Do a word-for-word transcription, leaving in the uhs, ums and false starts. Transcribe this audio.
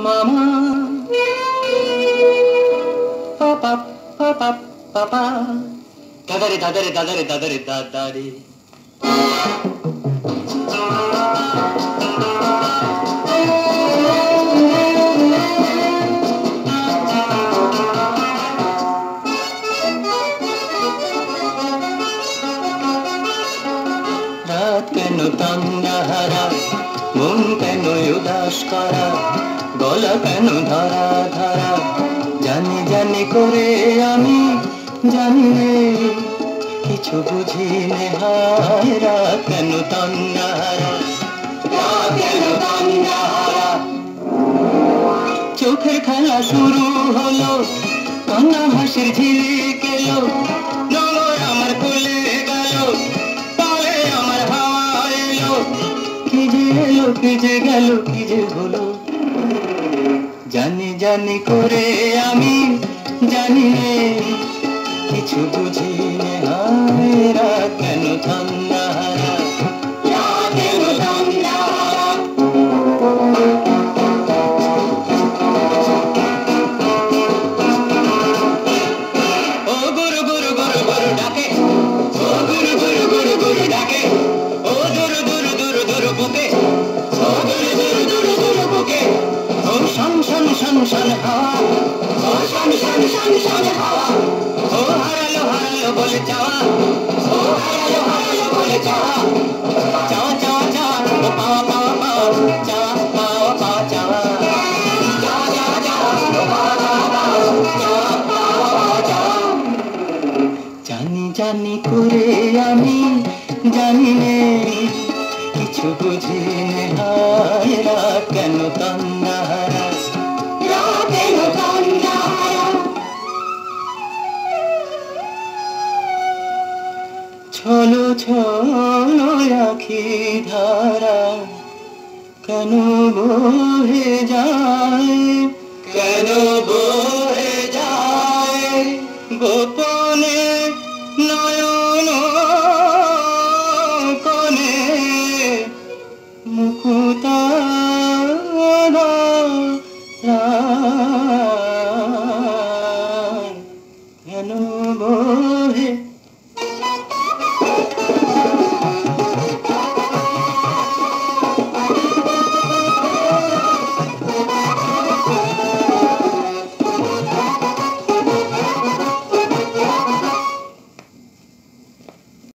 মামা পাপা পাপা পাপা দাদারে দাদারে দাদারে দাদারে দাদারে রাত কেন তন্দ্রাহারা মন কেন উদাস করা গলা কেন ধরা ধরা জানি জানি করে আমি জানি রে কিছু বুঝি নে হায় রাত কেন তন্দ্রাহারা রাত কেন তন্দ্রাহারা চোখের খেলা শুরু হলো কান্না হাসির ঝিলিক এলো নোংর আমার কোলে গেল পালে আমার হাওয়া এলো কি যে এলো কি যে গেল কি যে হলো জানি জানি করে আমি জানি রে কিছু বুঝি নে হায় রাত কেন তন্দ্রাহারা রাত কেন তন্দ্রাহারা ও গুরু গুরু গুরু গুরু ডাকে ও গুরু গুরু গুরু গুরু ডাকে ও দুরু দুরু দুরু দুরু বুকে ও দুরু দুরু দুরু দুরু বুকে ও শন শন শন শন হাওয়া ও শন শন শন শন হাওয়া ও হারালো হারালো বলে যাওয়া ও হারালো হারালো বলে যাওয়া যাওয়া যাওয়া যাওয়া ও পাওয়া পাওয়া পাওয়া যাওয়া পাওয়া পাওয়া যাওয়া যাওয়া যাওয়া যাওয়া ও পাওয়া পাওয়া পাওয়া যাওয়া পাওয়া পাওয়া যাওয়া জানি জানি করে আমি জানি নে কিছু বুঝি নে হায় রাত কেন তন্দ্রাহারা রাত কেন তন্দ্রাহারা ছলো ছলো আখি ধারা কেন বহে যায় কেন বহে যায় গোপন